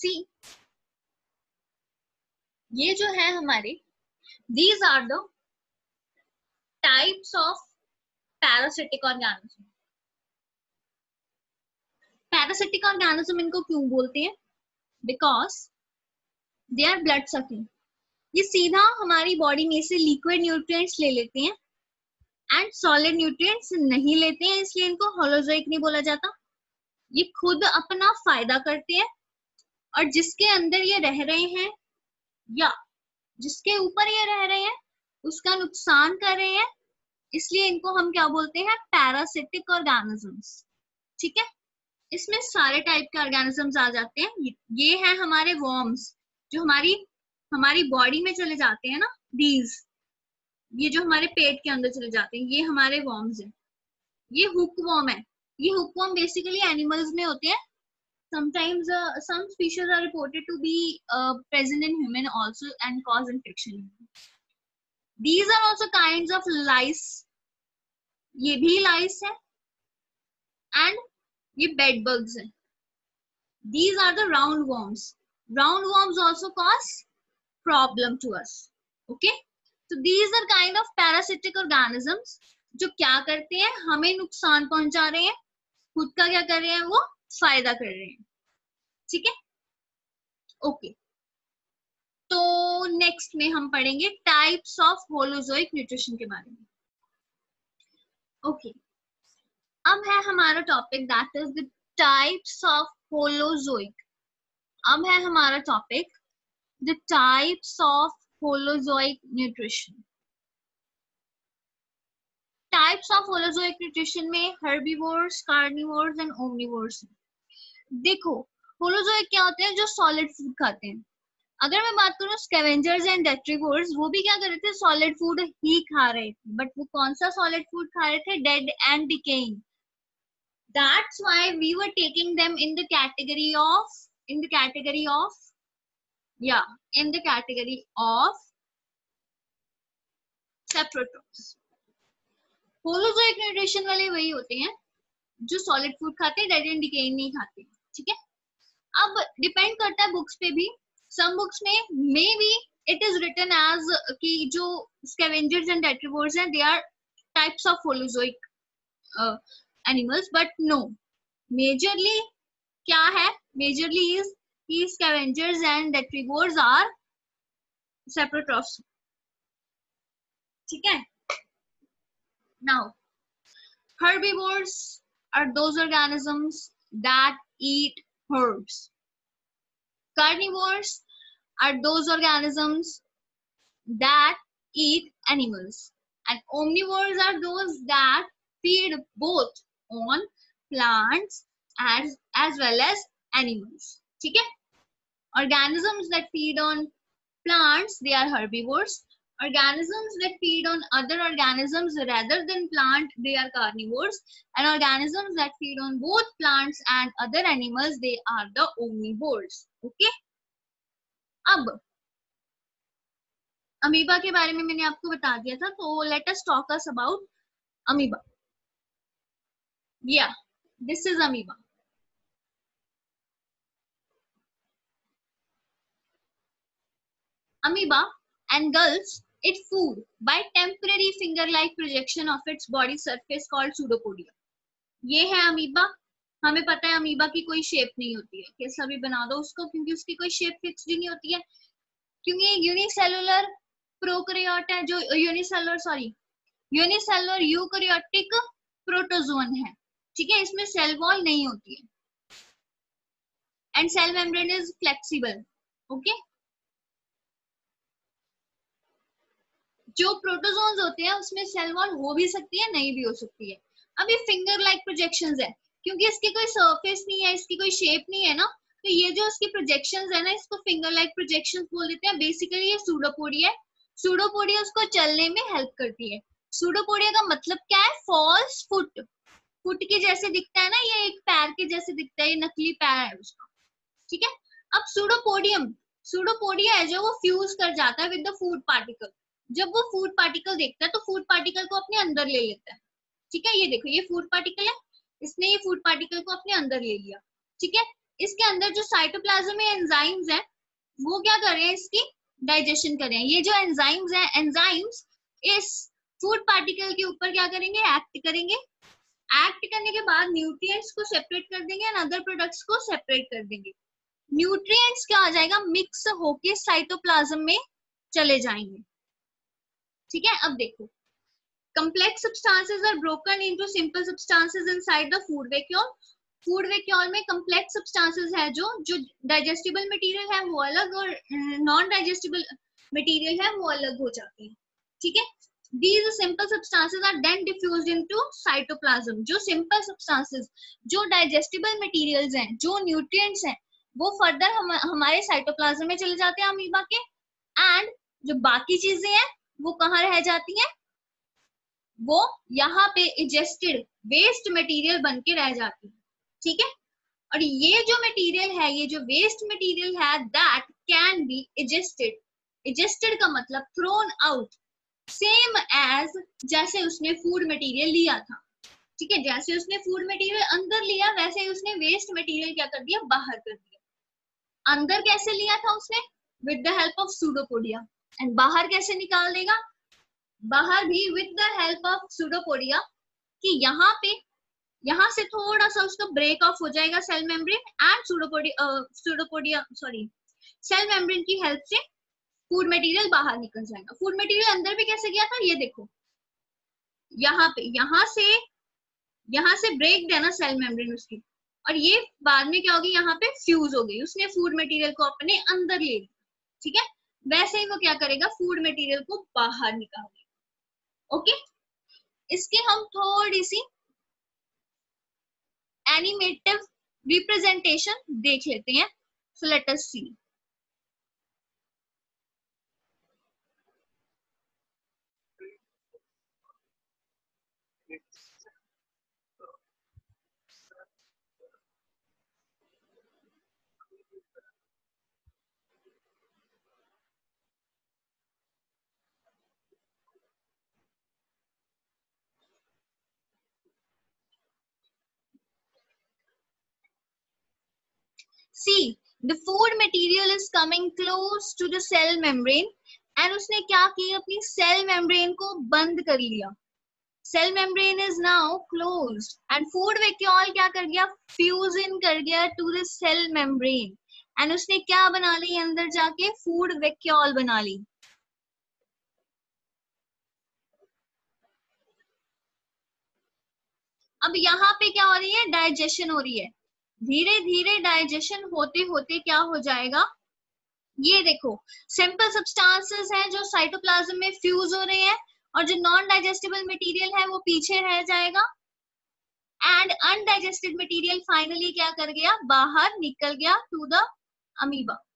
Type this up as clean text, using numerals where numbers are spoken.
सी ये जो है हमारे, these are the types of parasitic organism. Parasitic organism इनको क्यों बोलते हैं? Because they are blood sucking. ये सीधा हमारी बॉडी में से लिक्विड न्यूट्रिएंट्स ले लेते हैं एंड सॉलिड न्यूट्रिएंट्स नहीं लेते हैं, इसलिए इनको होलोजोइक नहीं बोला जाता. ये खुद अपना फायदा करते हैं और जिसके अंदर ये रह रहे हैं या जिसके ऊपर ये रह रहे हैं उसका नुकसान कर रहे हैं, इसलिए इनको हम क्या बोलते हैं? Parasitic organisms. ठीक है, इसमें सारे टाइप के ऑर्गेनिजम्स आ जाते हैं. ये है हमारे वॉर्म्स जो हमारी बॉडी में चले जाते हैं ना, दीज, ये जो हमारे पेट के अंदर चले जाते हैं, ये हमारे वॉर्म्स हैं. ये हुक वॉर्म है. ये हुक वॉर्म बेसिकली एनिमल्स में होते हैं. Sometimes some species are reported to be present in human also and cause infection. These are also kinds of lice. ये भी lice है and ये bed bugs हैं. These are the roundworms. Roundworms also cause problem to us. Okay? So these are kind of parasitic organisms जो क्या करते हैं? हमें नुकसान पहुंचा रहे हैं, खुद का क्या कर रहे हैं? वो फायदा कर रहे हैं. ठीक है, ओके. तो नेक्स्ट में हम पढ़ेंगे टाइप्स ऑफ होलोजोइक न्यूट्रिशन के बारे में. ओके, अब है हमारा topic that is the types of holozoic. अब है हमारा topic the types of holozoic nutrition. Types of holozoic nutrition में हर्बीवोर्स, कार्निवोर्स एंड ओमनिवोर्स. देखो, होलोजोइक क्या होते हैं? जो सॉलिड फूड खाते हैं. अगर मैं बात करूं स्कैवेंजर्स एंड डेट्रीवोर्स, वो भी क्या कर रहे थे? सॉलिड फूड ही खा रहे थे, बट वो कौन सा सॉलिड फूड खा रहे थे? Dead and decaying. That's why we were taking them in the category of saprotrophs. Holozoic nutrition वाले वही होते हैं जो सॉलिड फूड खाते हैं, डेड एंड डिकेइंग नहीं खाते. ठीक है, अब डिपेंड करता है बुक्स पे भी. सम बुक्स में may be it is written as कि जो स्कैवेंजर्स एंड डेट्रीवोर्स हैं they are types of holozoic animals, but no, majorly क्या है? मेजरली इज कि scavengers and detritivores are saprotrophs. ठीक है, now herbivores are those organisms that eat herbs. Carnivores are those organisms that eat animals. And omnivores are those that feed both on plants as well as animals. ठीक है? Organisms that feed on plants, they are herbivores. Organisms that feed on other organisms rather than plant, they are carnivores. And organisms that feed on both plants and other animals, they are the omnivores. Okay? अब amoeba के बारे में मैंने आपको बता दिया था, तो let us talk us about amoeba. Yeah, this is amoeba. Amoeba engulfs its food by temporary finger-like projection of its body surface called pseudopodia. ये है अमीबा. हमें पता है अमीबा की कोई शेप नहीं होती है, कैसा भी बना दो उसको, क्योंकि उसकी कोई शेप फिक्स नहीं होती है, क्योंकि यूनिसेलुलर प्रोकैरियोट है, जो यूनिसेलुलर यूकैरियोटिक प्रोटोजोन है. ठीक है, इसमें सेल वॉल नहीं होती है and cell membrane is flexible. Okay, जो प्रोटोजोन्स होते हैं उसमें सेल वॉल हो भी सकती है, नहीं भी हो सकती है. अब ये फिंगर लाइक प्रोजेक्शंस है, क्योंकि इसकी कोई सरफेस नहीं है, इसकी कोई शेप नहीं है ना, तो ये जो इसकी प्रोजेक्शंस है ना, इसको फिंगर लाइक प्रोजेक्शंस बोल देते हैं. बेसिकली ये सूडोपोडिया है. सूडोपोडिया उसको चलने में हेल्प करती है. सूडोपोडिया का मतलब क्या है? False foot. फुट के जैसे दिखता है ना, ये एक पैर के जैसे दिखता है, ये नकली पैर है उसका. ठीक है, अब सूडोपोडिया है जो वो फ्यूज कर जाता है विद द फूड पार्टिकल. जब वो फूड पार्टिकल देखता है तो फूड पार्टिकल को अपने अंदर ले लेता है. ठीक है, ये देखो, ये फूड पार्टिकल है, इसने ये फूड पार्टिकल को अपने अंदर ले लिया. ठीक है, इसके अंदर जो साइटोप्लाज्म में एंजाइम्स हैं वो क्या कर रहे हैं, इसकी डाइजेशन कर रहे हैं। ये जो एंजाइम्स हैं, एंजाइम्स इस फूड पार्टिकल के ऊपर क्या करेंगे, एक्ट करेंगे। एक्ट करने के बाद न्यूट्रिएंट्स को सेपरेट कर देंगे एंड अदर प्रोडक्ट्स को सेपरेट कर देंगे। न्यूट्रिएंट्स क्या आ जाएगा, मिक्स होके साइटोप्लाज्म में चले जाएंगे। ठीक है, अब देखो, complex substances are broken into simple substances inside the food vacuole. Food vacuole में कम्प्लेक्स सब्सटेंसेस है जो डाइजेस्टिबल मटेरियल है वो अलग और नॉन डाइजेस्टिबल मटेरियल है वो अलग हो जाते हैं। ठीक है, these simple substances are then diffused into cytoplasm. जो simple substances, जो digestible materials हैं, जो nutrients हैं, वो फर्दर हमारे साइटोप्लाज्म में चले जाते हैं अमीबा के, एंड जो बाकी चीजें हैं वो कहाँ रह जाती हैं, वो यहाँ पे इजेस्टेड वेस्ट मटेरियल बन के रह जाती है। ठीक है, और ये जो मटेरियल है, ये जो वेस्ट मटेरियल है, that can be egested. Egested का मतलब थ्रोन आउट, सेम एज जैसे उसने फूड मटेरियल लिया था। ठीक है, जैसे उसने फूड मटेरियल अंदर लिया वैसे ही उसने वेस्ट मटेरियल क्या कर दिया, बाहर कर दिया। अंदर कैसे लिया था उसने, with the help of pseudopodia, and बाहर कैसे निकाल देगा, बाहर भी with the help of pseudopodia, कि यहाँ से थोड़ा सा उसका ब्रेक ऑफ हो जाएगा cell membrane and pseudopodia cell membrane की हेल्प से फूड मटेरियल बाहर निकल जाएगा। फूड मटेरियल अंदर भी कैसे गया था, ये देखो, यहाँ से ब्रेक देना सेल मेम्ब्रेन उसकी, और ये बाद में क्या होगी, यहाँ पे फ्यूज हो गई, उसने फूड मटेरियल को अपने अंदर ले लिया। ठीक है, वैसे ही वो क्या करेगा, फूड मटेरियल को बाहर निकालेगा। ओके, इसके हम थोड़ी सी एनिमेटिव रिप्रेजेंटेशन देख लेते हैं। So let us see. See, the food material is coming close to the cell membrane, and उसने क्या किया, अपनी सेल मेम्ब्रेन को बंद कर लिया। Cell membrane is now closed and food vacuole क्या कर गया, फ्यूज इन कर गया to the cell membrane, and उसने क्या बना ली, अंदर जाके फूड वेक्यूल बना ली। अब यहाँ पे क्या हो रही है, डाइजेशन हो रही है। धीरे धीरे डाइजेशन होते होते क्या हो जाएगा, ये देखो, सिंपल सब्सटेंसेस हैं जो साइटोप्लाज्म में फ्यूज हो रहे हैं, और जो नॉन डाइजेस्टिबल मटेरियल है वो पीछे रह जाएगा, एंड अनडाइजेस्टेड मटेरियल फाइनली क्या कर गया, बाहर निकल गया टू द अमीबा।